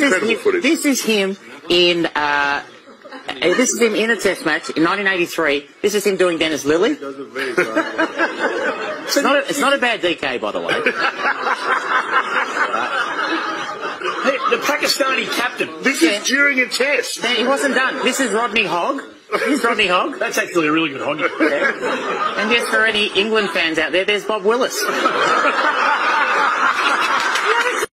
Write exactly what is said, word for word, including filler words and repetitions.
is him, this is him in. Uh, this is him in a Test match in nineteen eighty-three. This is him doing Dennis Lilly. It's not. A, it's not a bad D K, by the way. Hey, the Pakistani captain. This Yeah. is during a test. He wasn't done. This is Rodney Hogg. This is Rodney Hogg. That's actually a really good hoggy. Yeah. And just for any England fans out there, there's Bob Willis.